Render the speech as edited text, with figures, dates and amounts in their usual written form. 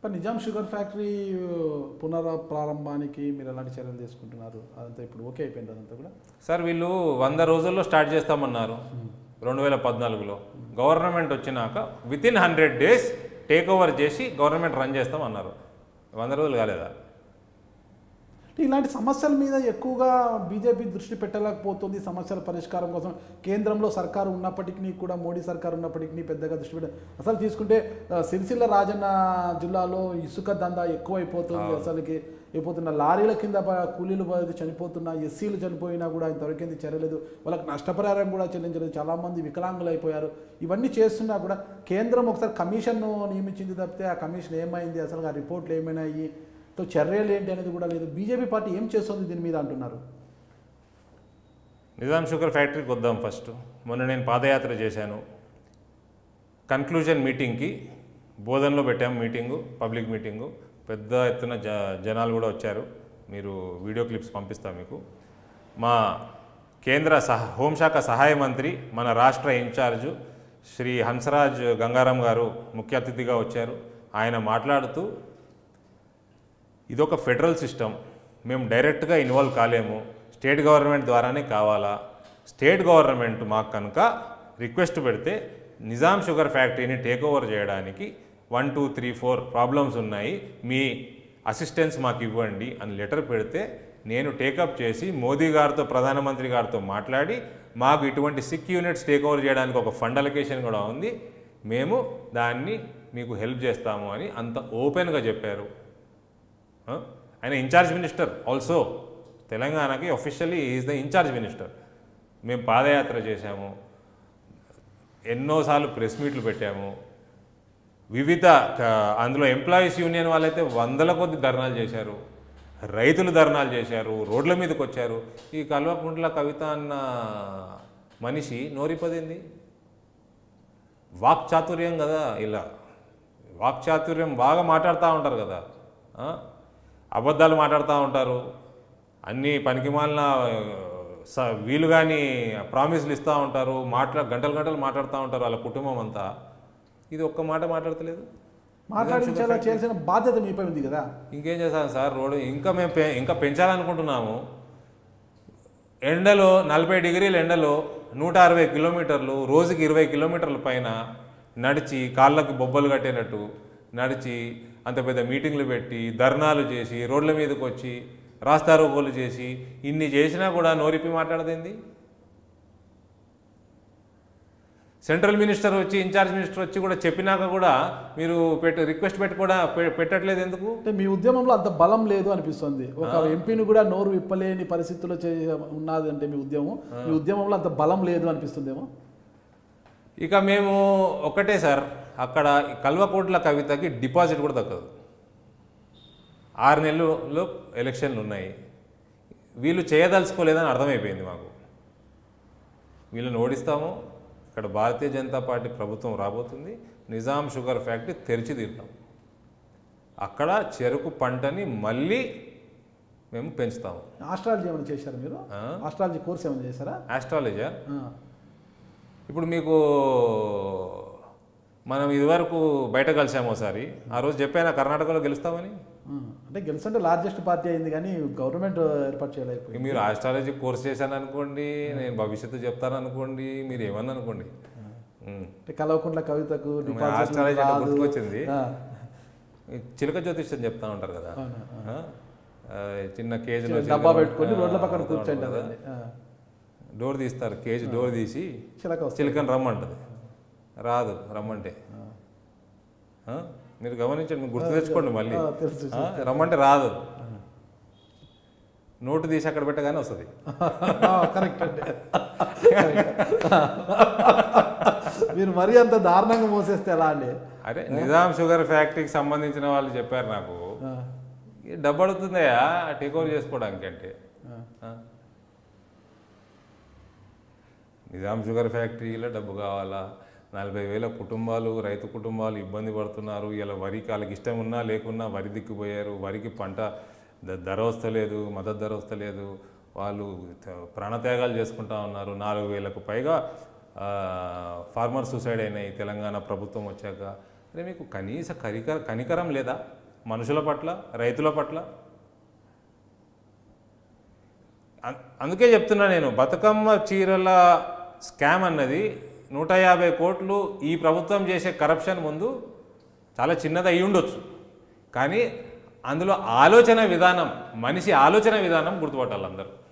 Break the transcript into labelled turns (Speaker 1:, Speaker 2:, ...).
Speaker 1: Nizam sugar factory ప్రారంభానికి మీరు ఎలాంటి చర్యలు తీసుకుంటున్నారు? అదంతా ఇప్పుడు ఓకే అయిపోయింది అదంతా కూడా?
Speaker 2: సార్ వీళ్ళు 100 రోజుల్లో స్టార్ట్ చేస్తామన్నారు 2014లో. గవర్నమెంట్ వచ్చినాక వితిన్ 100 days టేక్ ఓవర్ చేసి గవర్నమెంట్ రన్ చేస్తామన్నారు. 100 రోజులు కాలేదా?
Speaker 1: ఇలాంటి సమస్యల మీద ఎక్కువగా బీజేపీ దృష్టి పెట్టలేకపోతుంది. సమస్యల పరిష్కారం కోసం కేంద్రంలో సర్కారు ఉన్నప్పటికీ కూడా, మోడీ సర్కారు ఉన్నప్పటికీ పెద్దగా దృష్టి అసలు తీసుకుంటే సిరిసిల్ల రాజన్న జిల్లాలో ఇసుక దందా ఎక్కువైపోతుంది. అసలుకి అయిపోతున్న లారీల కింద కూలీలు చనిపోతున్నా, ఎస్సీలు చనిపోయినా కూడా ఇంతవరకు చర్యలేదు. వాళ్ళకి నష్టపరిహారం కూడా చెల్లించలేదు. చాలామంది వికలాంగులు అయిపోయారు. ఇవన్నీ చేస్తున్నా కూడా కేంద్రం ఒకసారి కమిషన్ను నియమించింది తప్పితే ఆ కమిషన్ ఏమైంది, అసలు ఆ రిపోర్ట్లు ఏమైనాయి, చర్యలు ఏంటి అనేది కూడా లేదు. బీజేపీ పార్టీ ఏం చేస్తుంది దీని మీద అంటున్నారు?
Speaker 2: నిజాం షుగర్ ఫ్యాక్టరీకి వద్దాం ఫస్ట్. మొన్న నేను పాదయాత్ర చేశాను. కన్క్లూజన్ మీటింగ్కి బోధనలో పెట్టాము మీటింగు, పబ్లిక్ మీటింగు. పెద్ద ఎత్తున జనాలు కూడా వచ్చారు. మీరు వీడియో క్లిప్స్ పంపిస్తాం మీకు. మా కేంద్ర హోంశాఖ సహాయ మంత్రి, మన రాష్ట్ర ఇన్ఛార్జు శ్రీ హంసరాజ్ గంగారాం గారు ముఖ్య అతిథిగా వచ్చారు. ఆయన మాట్లాడుతూ ఇదొక ఫెడరల్ సిస్టమ్, మేము డైరెక్ట్గా ఇన్వాల్వ్ కాలేము, స్టేట్ గవర్నమెంట్ ద్వారానే కావాలా. స్టేట్ గవర్నమెంట్ మాకు కనుక రిక్వెస్ట్ పెడితే నిజాం షుగర్ ఫ్యాక్టరీని టేక్ ఓవర్ చేయడానికి 1, 2, 3, 4 ప్రాబ్లమ్స్ ఉన్నాయి, మీ అసిస్టెన్స్ మాకు ఇవ్వండి అని లెటర్ పెడితే నేను టేకప్ చేసి మోదీ గారితో, ప్రధానమంత్రి గారితో మాట్లాడి మాకు ఇటువంటి 6 యూనిట్స్ టేక్ ఓవర్ చేయడానికి ఒక ఫండ్ అలొకేషన్ కూడా ఉంది, మేము దాన్ని మీకు హెల్ప్ చేస్తాము అని అంత ఓపెన్గా చెప్పారు. ఆయన ఇన్ఛార్జ్ మినిస్టర్ ఆల్సో, తెలంగాణకి officially is the incharge minister. మేము పాదయాత్ర చేశాము, ఎన్నోసార్లు ప్రెస్ మీట్లు పెట్టాము, వివిధ అందులో ఎంప్లాయీస్ యూనియన్ వాళ్ళైతే 100ల కొద్ది ధర్నాలు చేశారు, రైతులు ధర్నాలు చేశారు, రోడ్ల మీదకి వచ్చారు. ఈ కల్వకుంట్ల కవిత అన్న మనిషి నోరిపదింది. వాక్చాతుర్యం కదా, ఇలా వాక్చాతుర్యం బాగా మాట్లాడుతూ ఉంటారు కదా, అబద్ధాలు మాట్లాడుతూ ఉంటారు, అన్నీ పనికిమాలిన వీలు కానీ ప్రామిస్లు ఇస్తూ ఉంటారు, గంటలు గంటలు మాట్లాడుతూ ఉంటారు వాళ్ళ కుటుంబం అంతా. ఇది ఒక్క మాట మాట్లాడతలేదు.
Speaker 1: మాట్లాడించేలా చేయాల్సిన బాధ్యత మీపై ఉంది కదా.
Speaker 2: ఇంకేం చేస్తాను సార్, రోడ్డు ఇంకా పెంచాలనుకుంటున్నాము. ఎండలో 40 డిగ్రీల ఎండలో 160 కిలోమీటర్లు, రోజుకి 20 కిలోమీటర్ల పైన నడిచి, కాళ్ళకి బొబ్బలు కట్టేటట్టు నడిచి, అంత పెద్ద మీటింగ్లు పెట్టి, ధర్నాలు చేసి, రోడ్ల మీదకి వచ్చి రాస్తారోకోలు చేసి, ఇన్ని చేసినా కూడా నోరిప్పి మాట్లాడదేంది? సెంట్రల్ మినిస్టర్ వచ్చి, ఇన్ఛార్జ్ మినిస్టర్ వచ్చి కూడా చెప్పినాక కూడా మీరు రిక్వెస్ట్ పెట్టి కూడా పెట్టట్లేదు ఎందుకు?
Speaker 1: అంటే మీ ఉద్యమంలో అంత బలం లేదు అనిపిస్తుంది. ఒక ఎంపీని కూడా నోరు విప్పలేని పరిస్థితుల్లో ఉన్నది అంటే మీ ఉద్యమంలో అంత బలం లేదు అనిపిస్తుందేమో.
Speaker 2: ఇక మేము ఒకటే సార్, అక్కడ కల్వకుంట్ల కవితకి డిపాజిట్ కూడా దక్కదు. 6 నెలల్లో ఎలక్షన్లు ఉన్నాయి. వీళ్ళు చేయదలుచుకోలేదని అర్థమైపోయింది మాకు. వీళ్ళని ఓడిస్తాము, ఇక్కడ భారతీయ జనతా పార్టీ ప్రభుత్వం రాబోతుంది, నిజాం షుగర్ ఫ్యాక్టరీ తెరిచి తీరుతాం, అక్కడ చెరుకు పంటని మళ్ళీ మేము పెంచుతాము.
Speaker 1: ఆస్ట్రాలజీ ఏమైనా చేశారా మీరు? ఆస్ట్రాలజీ కోర్స్ ఏమైనా చేశారా?
Speaker 2: ఆస్ట్రాలజీ ఇప్పుడు మీకు మనం ఇదివరకు బయట కలిసాము ఒకసారి, ఆ రోజు చెప్పాను కర్ణాటకలో గెలుస్తామని.
Speaker 1: అంటే గెలుస్తుంటే లార్జెస్ట్ పార్టీ అయింది కానీ గవర్నమెంట్ ఏర్పాటు చేయలేకపోయింది.
Speaker 2: మీరు ఆస్ట్రాలజీ కోర్స్ చేశాను అనుకోండి, నేను భవిష్యత్తు చెప్తాను అనుకోండి, మీరు ఏమన్నా అనుకోండి.
Speaker 1: కల్వకుంట్ల కవితకు
Speaker 2: ఆస్ట్రాలజీ గుర్తుకొచ్చింది, చిలక జ్యోతిష్యం చెప్తా ఉంటారు కదా, చిన్న కేజీలో
Speaker 1: డబ్బా పెట్టుకొని రోడ్ల పక్కన కూర్చుంటారు,
Speaker 2: డోర్ తీస్తారు, కేజీ డోర్ తీసి చిలకని రమ్మంటది, రాదు రమ్మంటే. మీరు గమనించండి, మీరు గుర్తు తెచ్చుకోండి, మళ్ళీ రమ్మంటే రాదు, నోటు తీసి అక్కడ పెట్టగానే వస్తుంది.
Speaker 1: కరెక్ట్ అండి. మీరు మరీ అంత దారుణంగా మోసేస్తే ఎలా అండి?
Speaker 2: అరే నిజాం షుగర్ ఫ్యాక్టరీకి సంబంధించిన వాళ్ళు చెప్పారు నాకు, డబ్బు అడుగుతుందయా టేక్ ఓవర్ చేసుకోవడానికి. అంటే నిజాం షుగర్ ఫ్యాక్టరీలో డబ్బు కావాలా? 40,000 కుటుంబాలు, రైతు కుటుంబాలు ఇబ్బంది పడుతున్నారు. ఇలా వరికి వాళ్ళకి ఇష్టం ఉన్నా లేకున్నా వరి దిక్కుపోయారు, వరికి పంట ధర వస్తలేదు, మద్దతు ధర వస్తలేదు, వాళ్ళు ప్రాణత్యాగాలు చేసుకుంటా ఉన్నారు. 4,000కు పైగా ఫార్మర్ సూసైడ్ అయినాయి తెలంగాణ ప్రభుత్వం వచ్చాక. అరే మీకు కనీస కనికరం లేదా మనుషుల పట్ల, రైతుల పట్ల? అందుకే చెప్తున్నా నేను, బతుకమ్మ చీరల స్కామ్ అన్నది 150 కోట్లు ఈ ప్రభుత్వం చేసే కరప్షన్ ముందు చాలా చిన్నది అయి ఉండొచ్చు, కానీ అందులో ఆలోచన విధానం, మనిషి ఆలోచన విధానం గుర్తుపట్టాలి అందరూ.